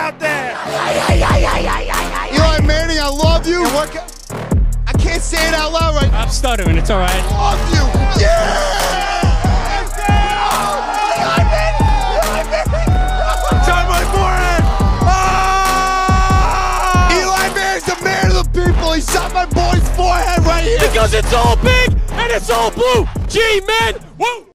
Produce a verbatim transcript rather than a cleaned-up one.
out there. Eli Manning, I love you. What ca I can't say it out loud right now. I'm stuttering, it's all right. I love you. Yeah! Eli Manning! Eli Manning! Turn my forehead. Oh! Eli Manning's the man of the people. He shot my boy's forehead right here. Because it's all big and it's all blue. G-men. Woo!